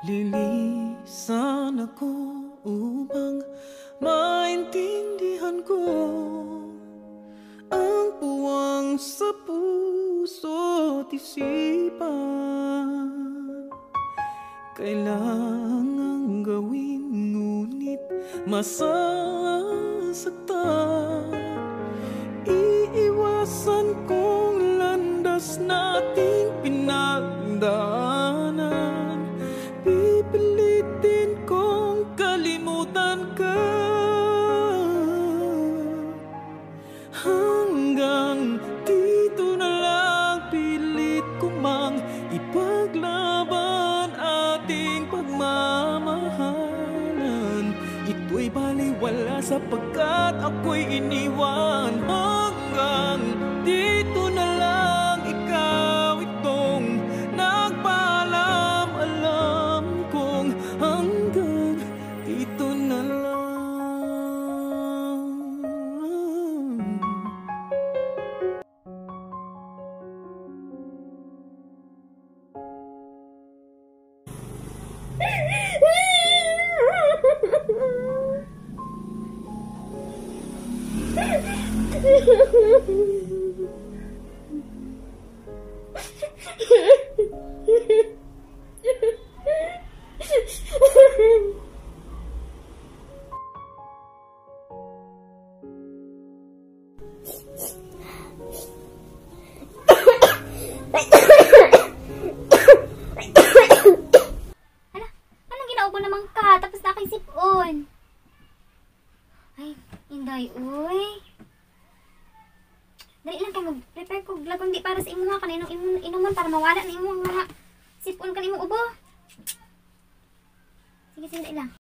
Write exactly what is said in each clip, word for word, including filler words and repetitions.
Naglilisan ako upang maintindihan ko ang puwang sa puso't isipan. Kailangang gawin ngunit masasaktan. Iiwasan kong landas nating pinagdaanan. Pipilitin kong kalimutan ka hanggang dito na lang. Pilit ko mang ipaglaban ating pagmamahalan. Ito'y baliwala sapagkat ako'y iniwan. Hanggang dito na lang, ikaw itong nagpaalam. Alam kong hanggang dito na lang. Inday, uy. Dali lang kayo mag-prepare ko lagundi para sa imo nga kaninong imo inuman para mawala na imo mga sipon kanimo ubo. Sige, sige, dali lang.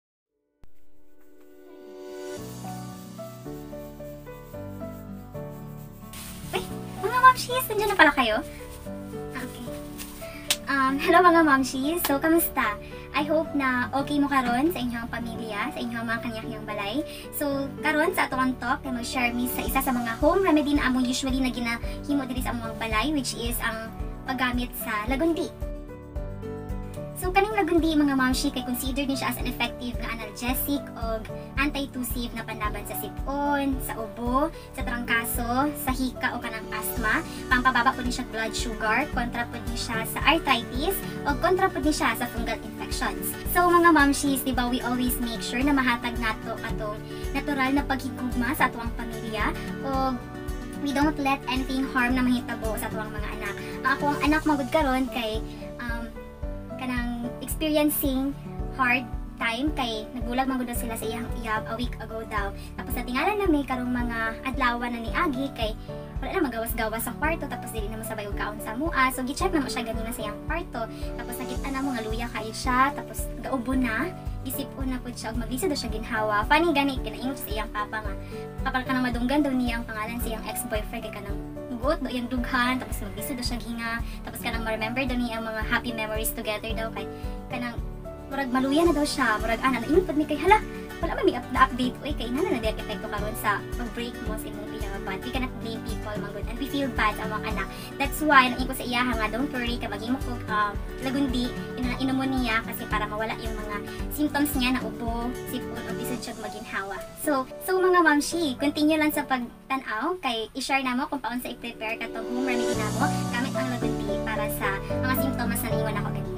Uy, mga mamshis, nandiyan na pala kayo? Okay. Um, hello mga mamshis. So, kamusta? I hope na okay mo karon sa inyong pamilya, sa inyong mga kanyang balay. So, karon sa atong talk, kay mag-share mi sa isa sa mga home remedy na among usually na ginahimo diri sa among balay, which is ang paggamit sa lagundi. So, kaning lagundi mga mamshi kay considered ni siya as an effective nga analgesic o anti-tussive na panlaban sa sipon, sa ubo, sa trangkaso, sa hika o kanang asthma. Pampababa po ni siya blood sugar, kontra po ni siya sa arthritis, o kontra po ni siya sa fungal infections. So mga mamshis, diba we always make sure na mahatag nato atong natural na paghigugma sa atong pamilya, o we don't let anything harm na mahitabo sa atong mga anak. Ang akong anak magud karon kay um, kanang experiencing hard time kay nagbulag man gud sila sa iyang iyab a week ago daw. Tapos sa tingalan na may karong mga adlaw na ni Agi kay wala na magawas-gawas sa kwarto, tapos dili na masabay og kaon sa mua. So gi-check na mo siya ganina sa iyang kwarto. Tapos nakita na mo nga luya kayo siya, tapos gaubo na. Isipon na pud siya og maglisa daw siya ginhawa. Funny gani kinaingon sa iyang papa nga kapag kanang madunggan daw niyang pangalan sa iyang ex-boyfriend kay kanang buot daw iyang dughan, tapos maglisa daw siya ginga, tapos kanang ma-remember daw niya ang mga happy memories together daw kay kanang murag maluya na daw siya, murag ana naingon pud mi kay hala wala man mi update oy kay nana na di epekto karon sa pag-break mo sa imong pinaka-bad. We cannot blame people man good and we feel bad sa mga anak. That's why nang ko sa iya nga don't worry ka maghimo ko uh, lagundi ina inomon niya kasi para mawala yung mga symptoms niya na ubo, sipon o bisod siya maginhawa. So so mga mamshi, continue lang sa pagtan-aw kay i-share namo kung paano sa i-prepare katong home remedy namo gamit ang lagundi para sa mga symptoms na naiwan ako ganina.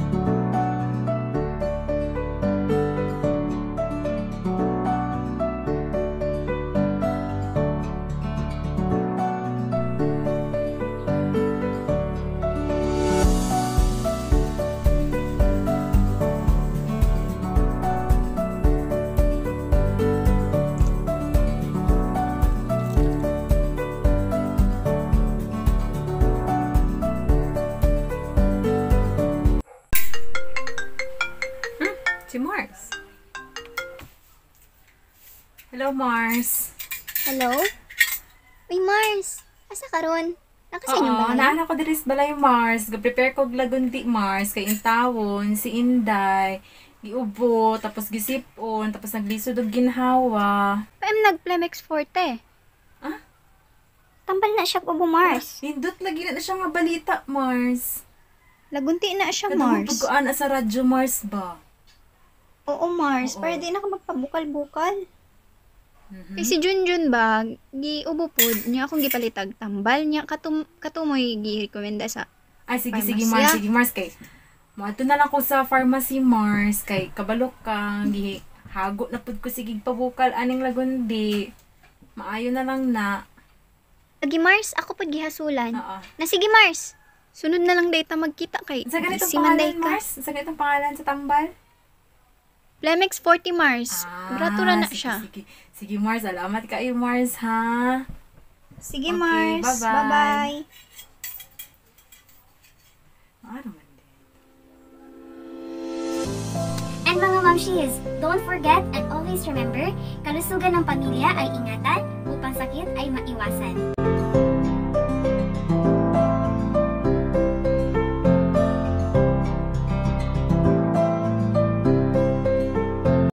Si Mars. Hello, Mars. Hello? Uy, Mars. Asa ka ron? Naka sa inyong Oo, balay? naanak ko diri sa balay, Mars. Ga-prepare ko og lagundi, Mars. Kay intawon, si Inday, giubo, tapos gisipon, tapos naglisod og ginhawa. Pa em nag-Plemex Forte. Ah? Tambal na siya ubo, Mars. Hindot lagi na siya nga balita, Mars. Lagunti na siya, Kadungog Mars. pagkuan sa radyo, Mars ba? Oo, Mars. Oo. Para di na ka magpabukal-bukal. Mhm. Kay si Junjun ba, giubo po niya akong gipalitag tambal niya katum katumoy gi-rekomenda sa Ay, sige, sige, Pharmacy, Mars. ah. Sige, Mars. Kay, mato na lang ko sa pharmacy, Mars. Kay, kabalok ka. Gihi, hago na pud ko sige pabukal. Aning lagundi. Maayo na lang na. Lagi Mars, ako pud gihasulan. Oo. Na sige Mars. Sunod na lang data magkita kay. Sa ganitong si Manday pangalan, ka. Mars? Sa ganitong pangalan sa tambal? Plemex forty Mars. Bratura na sige, siya. Sige, sige, Mars. Salamat kayo, Mars, ha? Sige Okay, Mars. bye-bye. Bye-bye. Ano man din. And mga mamshis, don't forget and always remember, kalusugan ng pamilya ay ingatan upang sakit ay maiwasan.